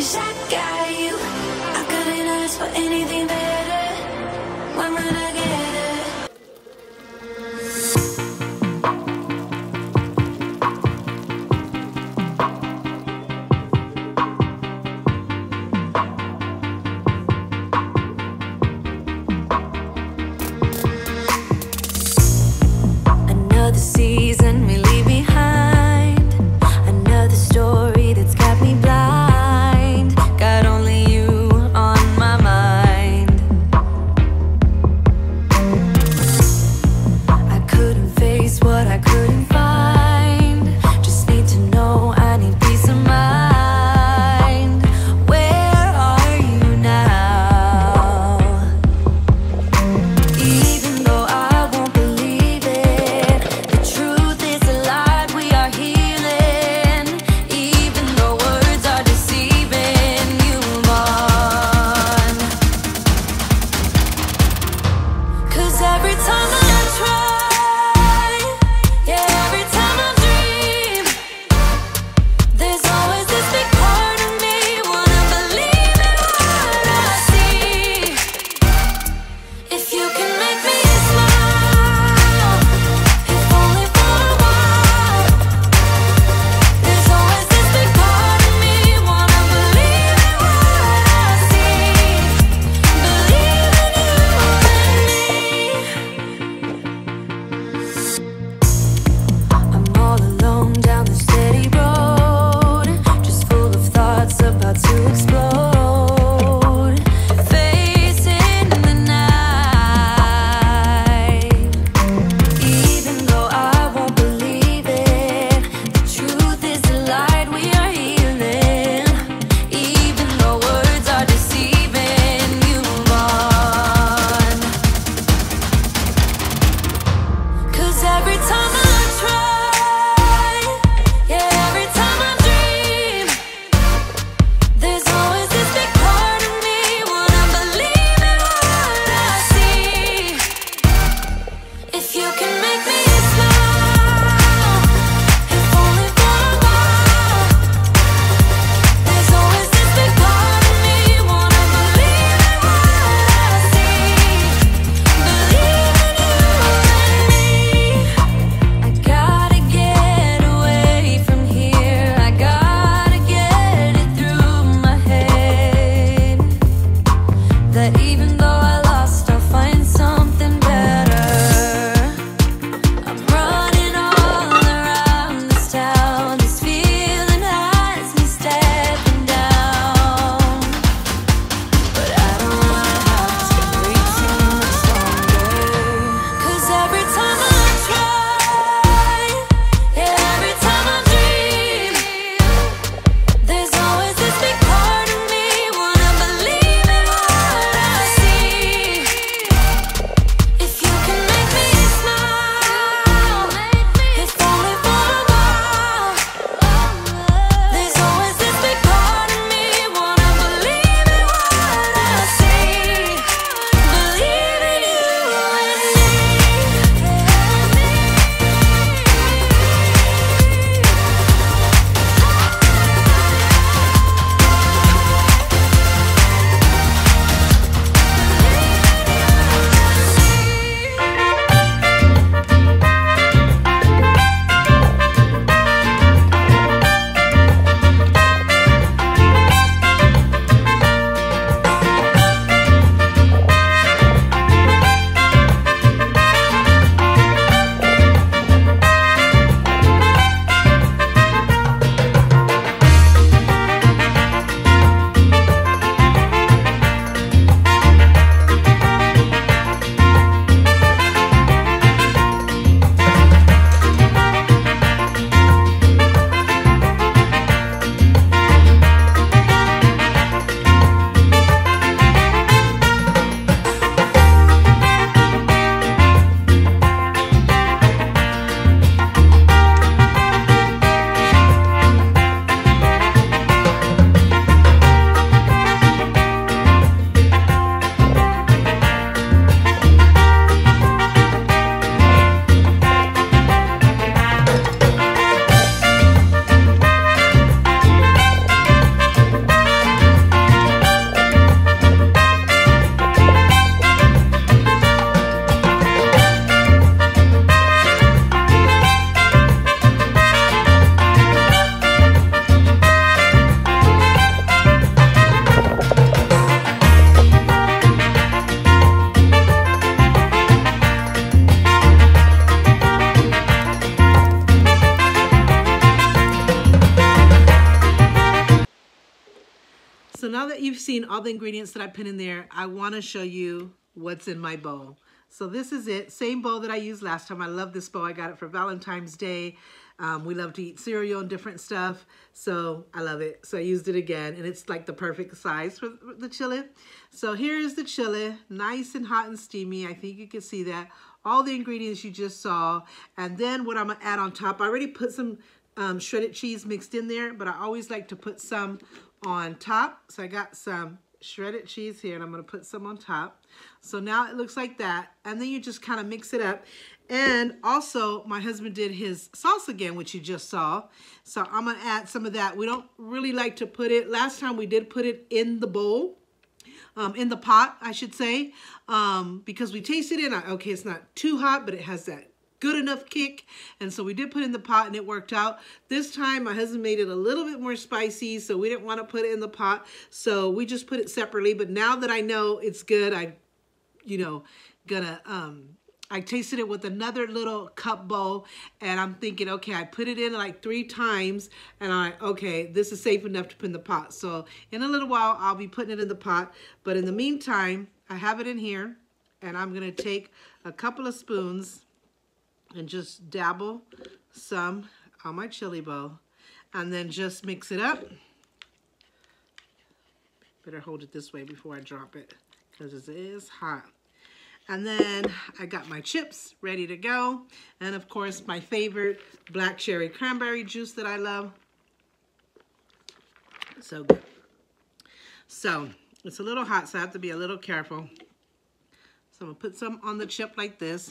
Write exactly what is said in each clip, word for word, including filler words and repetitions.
wish I got you. I couldn't ask for anything better. When we're together. Another season we leave behind. Another story that's got me blind. Got on So now that you've seen all the ingredients that I put in there, I want to show you what's in my bowl. So this is it, same bowl that I used last time. I love this bowl. I got it for Valentine's Day. Um, we love to eat cereal and different stuff, so I love it. So I used it again, and it's like the perfect size for the chili. So here's the chili, nice and hot and steamy. I think you can see that. All the ingredients you just saw, and then what I'm gonna add on top, I already put some um, shredded cheese mixed in there, but I always like to put some on top. So I got some shredded cheese here, and I'm gonna put some on top. So now it looks like that, and then you just kind of mix it up. And also my husband did his sauce again, which you just saw. So I'm gonna add some of that. We don't really like to put it, last time we did put it in the bowl, um, in the pot, I should say, um, because we tasted it, and okay, it's not too hot, but it has that good enough kick, and so we did put it in the pot, and it worked out. This time my husband made it a little bit more spicy, so we didn't want to put it in the pot, so we just put it separately. But now that I know it's good, I you know gonna um I tasted it with another little cup bowl, and I'm thinking, okay, I put it in like three times, and I'm like, okay, this is safe enough to put in the pot. So in a little while I'll be putting it in the pot, but in the meantime I have it in here, and I'm gonna take a couple of spoons and just dabble some on my chili bowl, and then just mix it up. Better hold it this way before I drop it, because it is hot. And then I got my chips ready to go, and of course my favorite black cherry cranberry juice that I love. So good. So it's a little hot, so I have to be a little careful. So I'm gonna put some on the chip like this.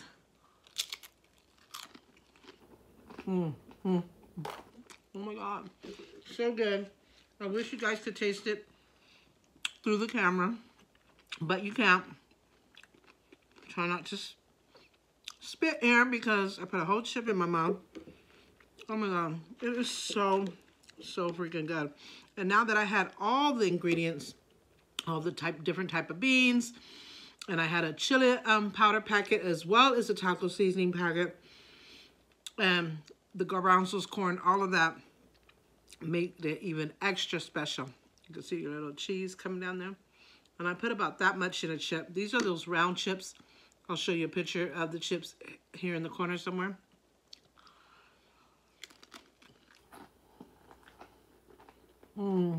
Mm, mm. Oh my God, so good. I wish you guys could taste it through the camera, but you can't. Try not to spit air because I put a whole chip in my mouth. Oh my God, it is so, so freaking good. And now that I had all the ingredients, all the type, different type of beans, and I had a chili um, powder packet as well as a taco seasoning packet, and the garbanzos, corn, all of that made it even extra special. You can see your little cheese coming down there. And I put about that much in a chip. These are those round chips. I'll show you a picture of the chips here in the corner somewhere. Mmm.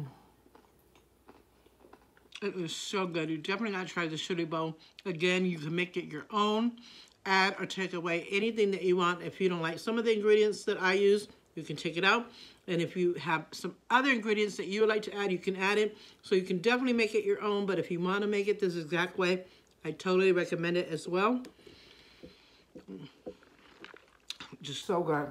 It is so good. You definitely gotta try the chili bowl. Again, you can make it your own. Add or take away anything that you want. If you don't like some of the ingredients that I use, you can take it out. And if you have some other ingredients that you would like to add, you can add it. So you can definitely make it your own, but if you want to make it this exact way, I totally recommend it as well. Just so good.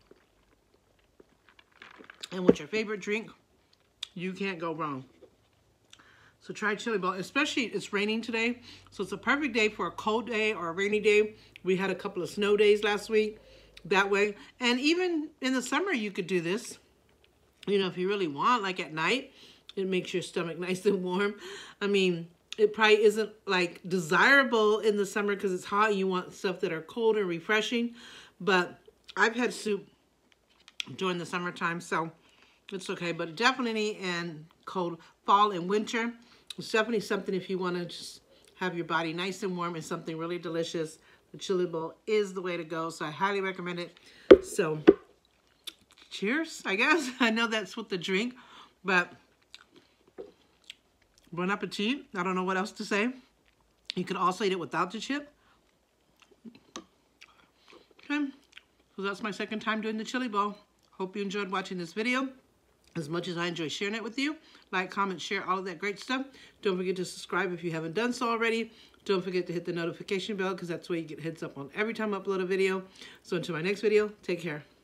And with your favorite drink, you can't go wrong. So try chili bowl, especially it's raining today. So it's a perfect day for a cold day or a rainy day. We had a couple of snow days last week that way. And even in the summer, you could do this. You know, if you really want, like at night, it makes your stomach nice and warm. I mean, it probably isn't like desirable in the summer because it's hot and you want stuff that are cold and refreshing. But I've had soup during the summertime, so it's okay. But definitely in cold fall and winter, it's definitely something if you want to just have your body nice and warm and something really delicious. The chili bowl is the way to go, so I highly recommend it. So cheers, I guess. I know that's with the drink, but bon appetit. I don't know what else to say. You could also eat it without the chip. Okay, so that's my second time doing the chili bowl. Hope you enjoyed watching this video as much as I enjoy sharing it with you. Like, comment, share, all of that great stuff. Don't forget to subscribe if you haven't done so already. Don't forget to hit the notification bell because that's where you get heads up on every time I upload a video. So until my next video, take care.